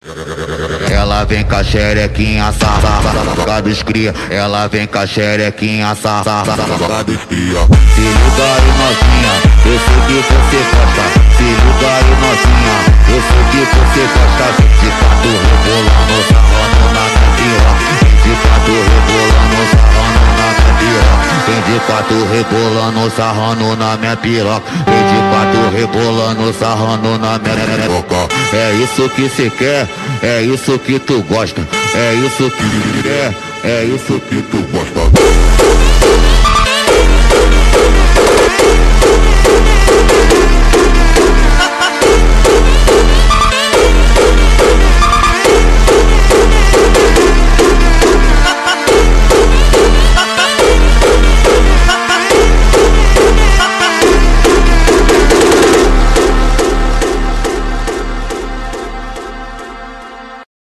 Ela vem com a xerequinha sarra dos cria. Ela vem com a xerequinha sarra dos cria. Se liga aí novinha, eu sei que você gosta. Se liga aí novinha, eu sei que você gosta. Indicado rebolando, sarrando na minha piroca. Indicado rebolando, sarrando na minha piroca. Indicado rebolando, sarrando na minha piroca. Indicado rebolando, sarrando na minha piroca. É isso que cê quer, é isso que tu gosta, é isso que quer, é isso que tu gosta.